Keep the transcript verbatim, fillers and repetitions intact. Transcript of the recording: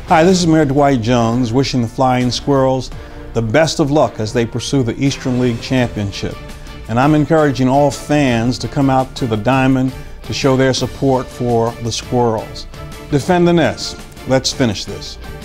Hi, this is Mayor Dwight Jones wishing the Flying Squirrels the best of luck as they pursue the Eastern League Championship. And I'm encouraging all fans to come out to the Diamond to show their support for the Squirrels. Defend the nest. Let's finish this.